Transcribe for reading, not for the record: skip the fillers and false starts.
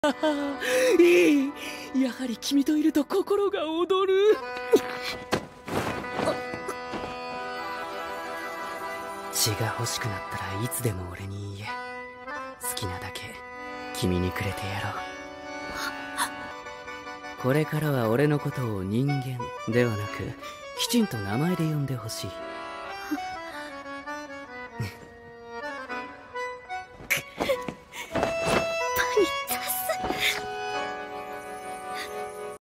いい、やはり君といると心が躍る。血が欲しくなったらいつでも俺に言え。好きなだけ君にくれてやろう。これからは俺のことを人間ではなくきちんと名前で呼んでほしい。